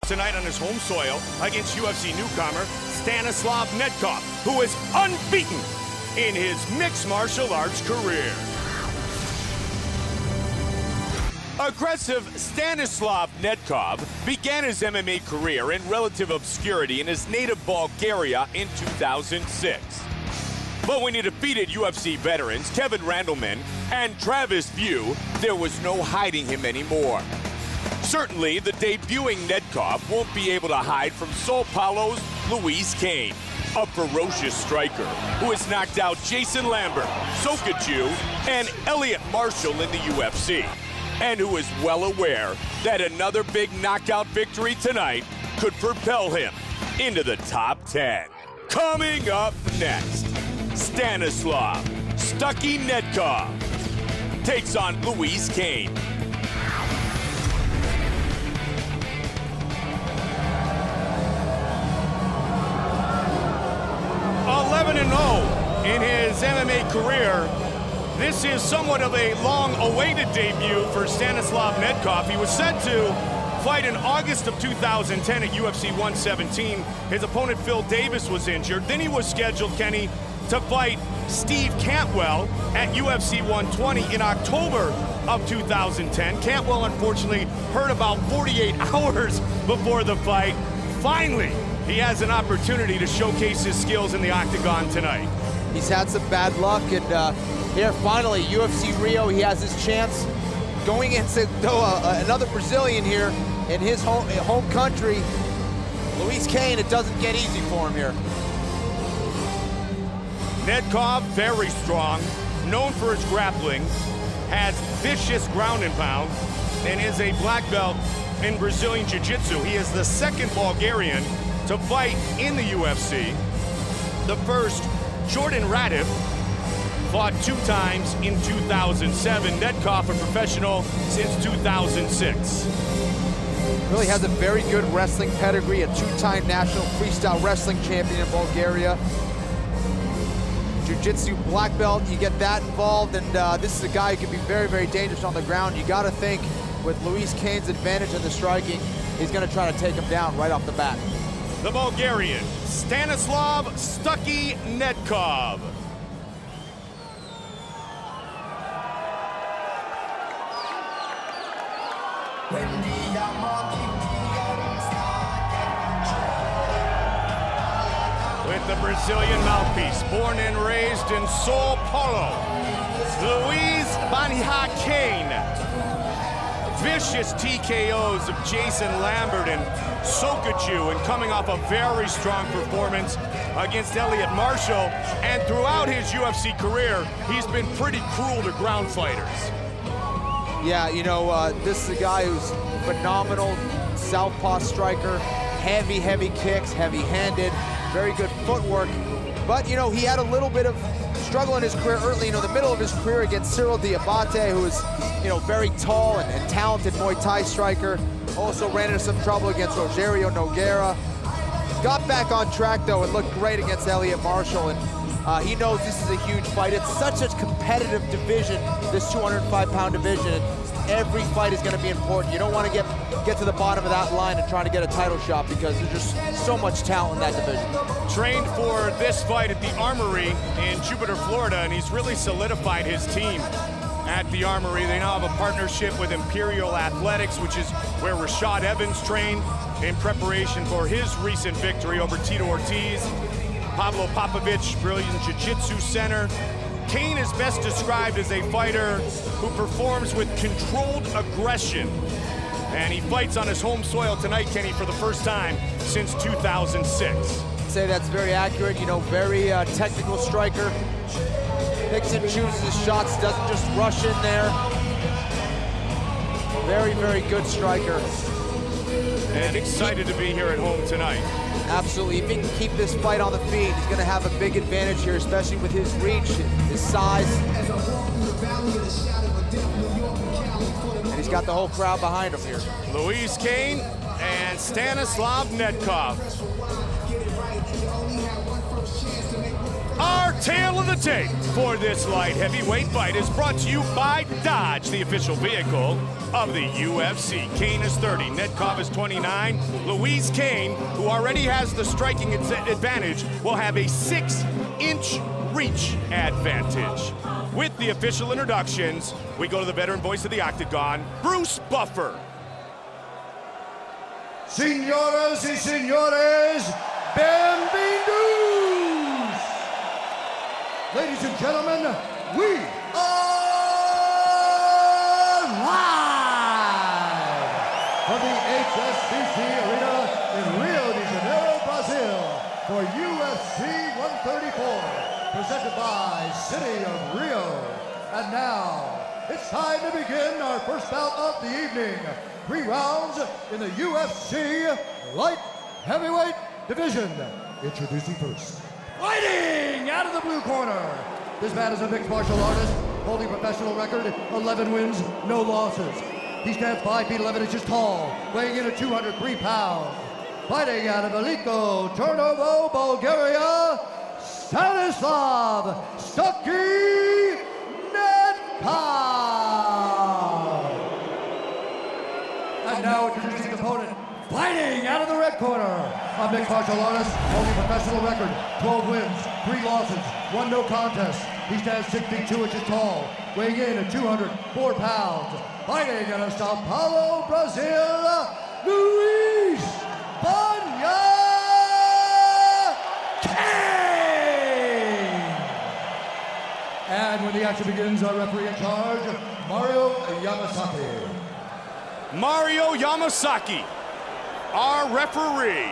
tonight on his home soil against UFC newcomer Stanislav Nedkov, who is unbeaten in his mixed martial arts career. Aggressive Stanislav Nedkov began his MMA career in relative obscurity in his native Bulgaria in 2006. But when he defeated UFC veterans Kevin Randleman and Travis View, there was no hiding him anymore. Certainly, the debuting Nedkov won't be able to hide from Sao Paulo's Luis Kane, a ferocious striker who has knocked out Jason Lambert, Sokachu, and Elliot Marshall in the UFC, and who is well aware that another big knockout victory tonight could propel him into the top 10. Coming up next, Stanislav Stucky Nedkov takes on Luis Kane. 11-0 in his MMA career. This is somewhat of a long-awaited debut for Stanislav Nedkov. He was set to fight in August of 2010 at UFC 117. His opponent, Phil Davis, was injured. Then he was scheduled, Kenny, to fight Steve Cantwell at UFC 120 in October of 2010. Cantwell, unfortunately, hurt about 48 hours before the fight. Finally, he has an opportunity to showcase his skills in the octagon tonight. He's had some bad luck, and here, finally, UFC Rio, he has his chance going into another Brazilian here in his home country. Luis Kane, it doesn't get easy for him here. Nedkov, very strong, known for his grappling, has vicious ground and pound, and is a black belt in Brazilian Jiu-Jitsu. He is the second Bulgarian to fight in the UFC. The first, Jordan Radiv, fought 2 times in 2007. Nedkov, a professional since 2006. Really has a very good wrestling pedigree, a 2-time national freestyle wrestling champion in Bulgaria. Jiu-Jitsu black belt, you get that involved, and this is a guy who can be very, very dangerous on the ground. You got to think with Luis Kane's advantage in the striking, he's going to try to take him down right off the bat. The Bulgarian, Stanislav Stucky Nedkov. With the Brazilian mouthpiece, born and raised in Sao Paulo, Luis Banha Kane. Vicious TKOs of Jason Lambert and Sokachu, and coming off a very strong performance against Elliot Marshall. And throughout his UFC career, he's been pretty cruel to ground fighters. Yeah, you know, this is a guy who's phenomenal southpaw striker, heavy kicks, heavy-handed, very good footwork. But, you know, he had a little bit of struggle in his career early, you know, the middle of his career against Cyril Diabate, who is, you know, very tall and talented Muay Thai striker. Also ran into some trouble against Rogerio Nogueira. Got back on track, though, and looked great against Elliot Marshall. And he knows this is a huge fight. It's such a competitive division, this 205-pound division. And every fight is going to be important. You don't want to get to the bottom of that line and try to get a title shot, because there's just so much talent in that division. Trained for this fight at the Armory in Jupiter, Florida, and he's really solidified his team at the Armory. They now have a partnership with Imperial Athletics, which is where Rashad Evans trained in preparation for his recent victory over Tito Ortiz. Pablo Popovich, Brazilian Jiu-Jitsu Center. Kane is best described as a fighter who performs with controlled aggression. And he fights on his home soil tonight, Kenny, for the first time since 2006. I'd say that's very accurate. You know, very technical striker. Picks and chooses his shots, doesn't just rush in there. Very good striker. And excited to be here at home tonight. Absolutely. If he can keep this fight on the feet, he's going to have a big advantage here, especially with his reach, his size. And he's got the whole crowd behind him here. Luis Kane and Stanislav Nedkov. Our tale of the tape for this light heavyweight fight is brought to you by Dodge, the official vehicle of the UFC. Cain is 30, Nedkov is 29. Louise Cain, who already has the striking advantage, will have a 6-inch reach advantage. With the official introductions, we go to the veteran voice of the Octagon, Bruce Buffer. Señoras y señores, bienvenidos! Ladies and gentlemen, we are live from the HSBC Arena in Rio de Janeiro, Brazil for UFC 134, presented by City of Rio. And now, it's time to begin our first bout of the evening. 3 rounds in the UFC light heavyweight division. Introducing first, fighting out of the blue corner. This man is a mixed martial artist, holding professional record, 11 wins, no losses. He stands 5 feet 11 inches tall, weighing in at 203 pounds. Fighting out of Veliko, Turnovo, Bulgaria, Stanislav Stucky Nedkov. And now introducing his opponent, fighting out of the red corner, a mixed martial artist, holding professional record, 12 wins, 3 losses, 1 no contest. He stands 62 inches tall, weighing in at 204 pounds. Fighting out of Sao Paulo, Brazil, Luis Banya Cain. And when the action begins, our referee in charge, Mario Yamasaki. Mario Yamasaki, our referee.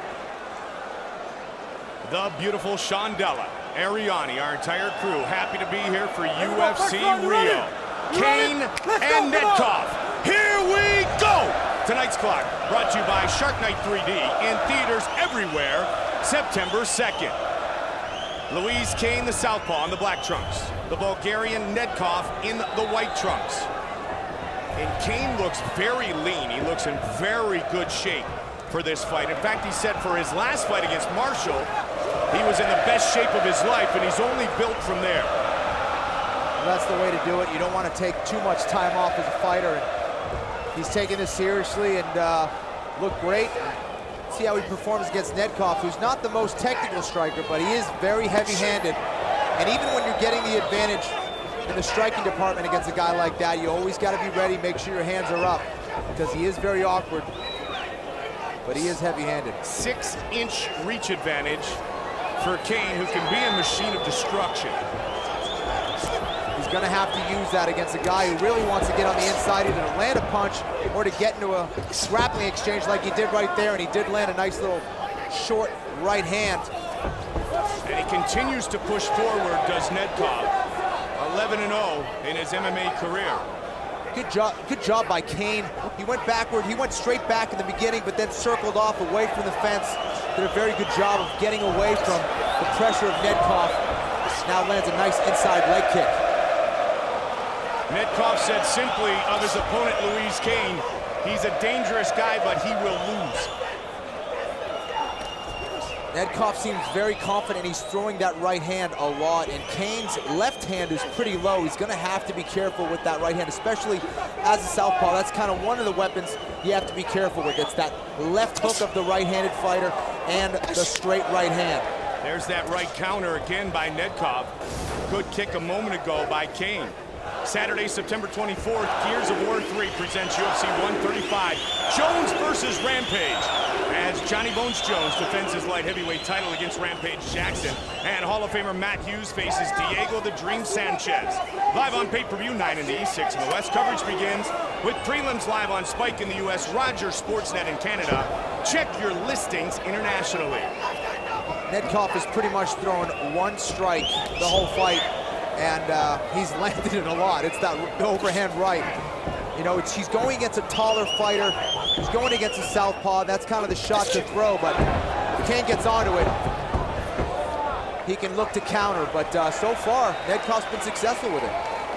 The beautiful Shondella Ariani, our entire crew, happy to be here for UFC Rio. Cain and Nedkov, here we go! Tonight's clock brought to you by Shark Night 3D in theaters everywhere, September 2nd. Louise Cain, the southpaw in the black trunks. The Bulgarian Nedkov in the white trunks. And Cain looks very lean. He looks in very good shape for this fight. In fact, he said for his last fight against Marshall, he was in the best shape of his life, and he's only built from there. Well, that's the way to do it. You don't want to take too much time off as a fighter. He's taking this seriously and looked great. See how he performs against Nedkov, who's not the most technical striker, but he is very heavy-handed. And even when you're getting the advantage in the striking department against a guy like that, you always got to be ready, make sure your hands are up, because he is very awkward, but he is heavy-handed. 6-inch reach advantage for Cain, who can be a machine of destruction. He's going to have to use that against a guy who really wants to get on the inside, either to land a punch or to get into a grappling exchange like he did right there, and he did land a nice little short right hand. And he continues to push forward, does Nedkov. 11-0 in his MMA career. Good job by Cain. He went backward, he went straight back in the beginning, but then circled off away from the fence. Did a very good job of getting away from the pressure of Nedkov. Now lands a nice inside leg kick. Nedkov said simply of his opponent, Louise Cain, he's a dangerous guy, but he will lose. Nedkov seems very confident. He's throwing that right hand a lot, and Cain's left hand is pretty low. He's going to have to be careful with that right hand, especially as a southpaw. That's kind of one of the weapons you have to be careful with. It's that left hook of the right-handed fighter and the straight right hand. There's that right counter again by Nedkov. Good kick a moment ago by Cain. Saturday, September 24th, Gears of War 3 presents UFC 135, Jones versus Rampage, as Johnny Bones Jones defends his light heavyweight title against Rampage Jackson, and Hall of Famer Matt Hughes faces Diego the Dream Sanchez. Live on pay-per-view, 9 in the East, 6 in the West. Coverage begins with prelims live on Spike in the US, Rogers Sportsnet in Canada. Check your listings internationally. Nedkov has pretty much thrown one strike the whole fight, and he's landed it a lot. It's that overhand right. You know, he's going against a taller fighter. He's going against a southpaw. That's kind of the shot to throw, but if Cain gets onto it, he can look to counter. But so far, Nedkov's been successful with it.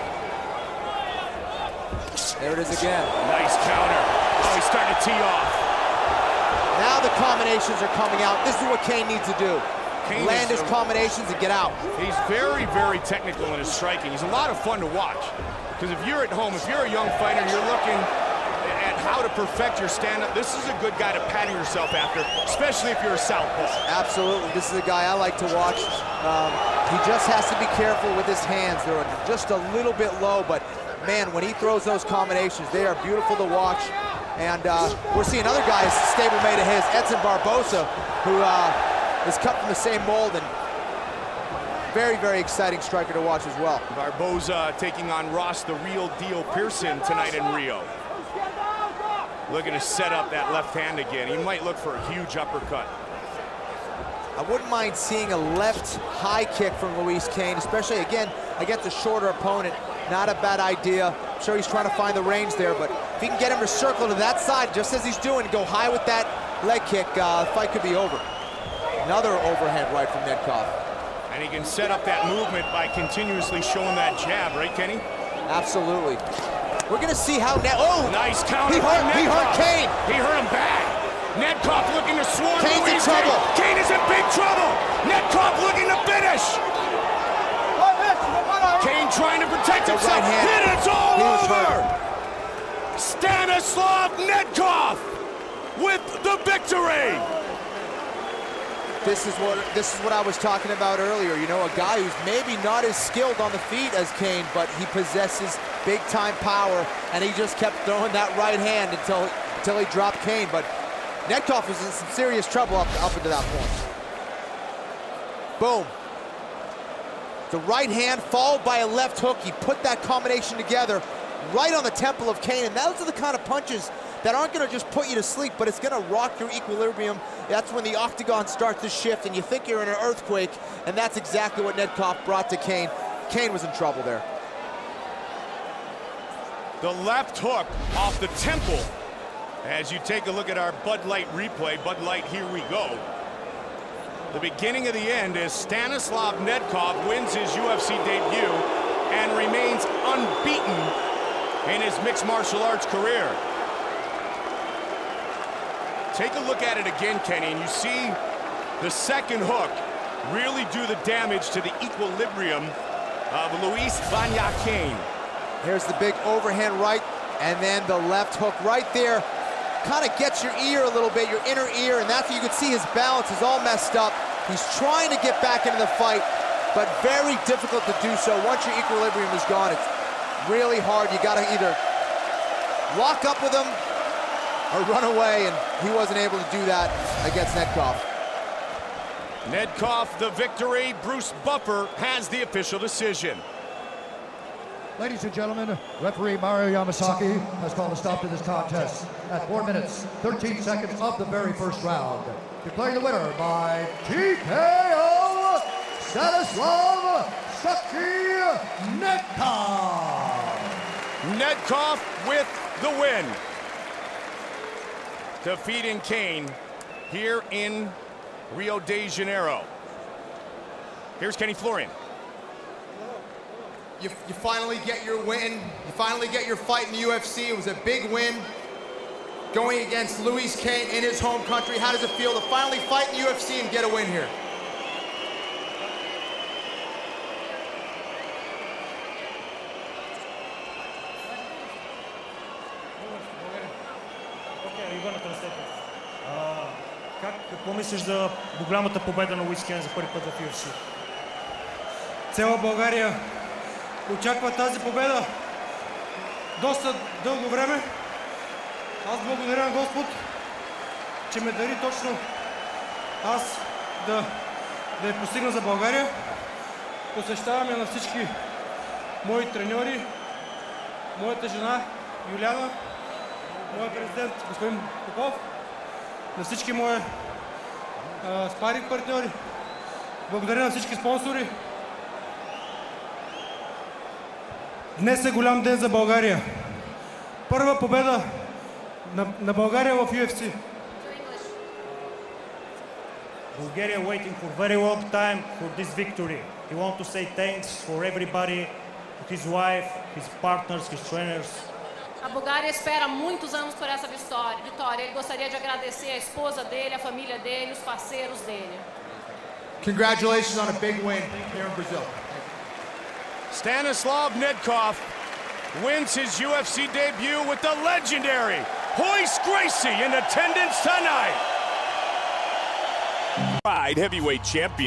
There it is again. Nice counter. Oh, he's starting to tee off. Now the combinations are coming out. This is what Cain needs to do. land his combinations and get out. He's very, very technical in his striking. He's a lot of fun to watch. Because if you're at home, if you're a young fighter, you're looking at how to perfect your stand-up, this is a good guy to pattern yourself after, especially if you're a southpaw. Absolutely. This is a guy I like to watch. He just has to be careful with his hands. They're just a little bit low, but man, when he throws those combinations, they are beautiful to watch. And we're seeing another guy's stablemate of his, Edson Barboza, who is cut from the same mold, and very, very exciting striker to watch as well. Barboza taking on Ross, the real deal Pearson tonight in Rio. Looking to set up that left hand again. He might look for a huge uppercut. I wouldn't mind seeing a left high kick from Luis Cain, especially, again, against a shorter opponent. Not a bad idea. I'm sure he's trying to find the range there, but if he can get him to circle to that side, just as he's doing, go high with that leg kick, the fight could be over. Another overhead right from Nedkov. And he can set up that movement by continuously showing that jab, right, Kenny? Absolutely. We're gonna see how nice counter. He hurt Cain. He hurt him bad. Nedkov looking to swarm. Cain's in trouble. Cain is in big trouble. Nedkov looking to finish. Cain trying to protect himself. Right hand. And it's all over. Hurt. Stanislav Nedkov with the victory. This is what I was talking about earlier. You know, a guy who's maybe not as skilled on the feet as Cain, but he possesses big-time power, and he just kept throwing that right hand until he dropped Cain. But Nedkov was in some serious trouble up until that point. Boom. The right hand followed by a left hook. He put that combination together right on the temple of Cain, and those are the kind of punches that aren't gonna just put you to sleep, but it's gonna rock your equilibrium. That's when the octagon starts to shift and you think you're in an earthquake, and that's exactly what Nedkov brought to Cain. Cain was in trouble there. The left hook off the temple. As you take a look at our Bud Light replay, Bud Light, here we go. The beginning of the end is Stanislav Nedkov wins his UFC debut and remains unbeaten in his mixed martial arts career. Take a look at it again, Kenny, and you see the second hook really do the damage to the equilibrium of Luis Vanya Cain. Here's the big overhand right, and then the left hook right there. Kind of gets your ear a little bit, your inner ear, and that's where you can see his balance is all messed up. He's trying to get back into the fight, but very difficult to do so. Once your equilibrium is gone, it's really hard. You gotta either lock up with him or run away, and he wasn't able to do that against Nedkov. Nedkov, the victory. Bruce Buffer has the official decision. Ladies and gentlemen, referee Mario Yamasaki has called a stop to this contest at 4 minutes, 13 seconds of the very first round. Declaring the winner by TKO, Stanislav Saki Nedkov. Nedkov with the win. Defeating Cain here in Rio de Janeiro. Here's Kenny Florian. You finally get your win. You finally get your fight in the UFC. It was a big win going against Luis Cain in his home country. How does it feel to finally fight in the UFC and get a win here? Какво мислиш за голямата победа на Луис Cain за първи път в UFC? Цяла България очаква тази победа доста дълго време. Аз благодаря на Господ, че ме дари точно аз да я постигна за България. Посвещавам я на всички мои треньори, моята жена Юляна, моя президент господин Попов, на всички мои спаринг партньори. Благодаря на всички спонсори. Днес е голям ден за България. Първа победа на България в UFC. Bulgaria waiting for very long time for this victory. He want to say thanks for everybody, his wife, his partners, his trainers. A Bulgária espera muitos anos por essa vitória. Ele gostaria de agradecer a esposa dele, a família dele, os parceiros dele. Congratulations on a big win here in Brazil. Stanislav Nedkov wins his UFC debut with the legendary Royce Gracie in attendance tonight. Heavyweight champion.